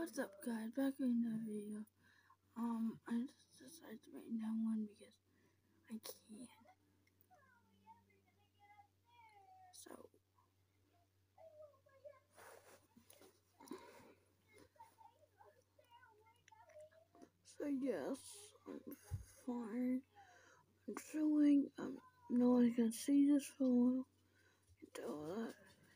What's up, guys? Back in the video. I just decided to make that one because I can. So yes, I'm fine. I'm chilling. No one can see this photo. You can tell that.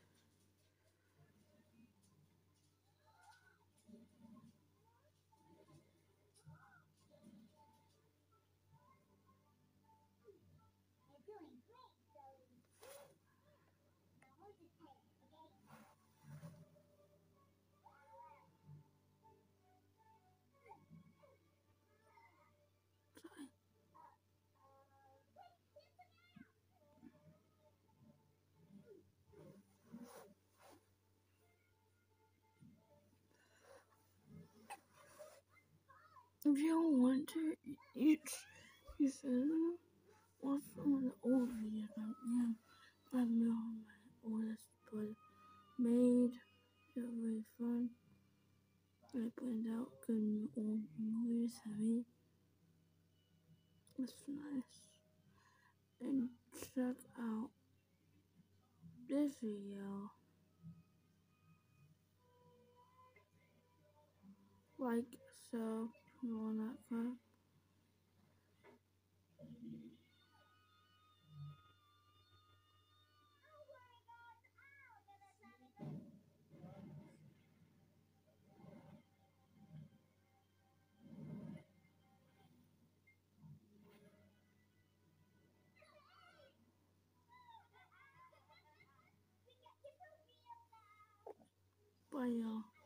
If you don't want to, you should watch some of the old videos. My oldest was made. It was really fun. I planned out good old movies. It's nice. And check out this video. Like, sub, and all that crap. Bye, y'all.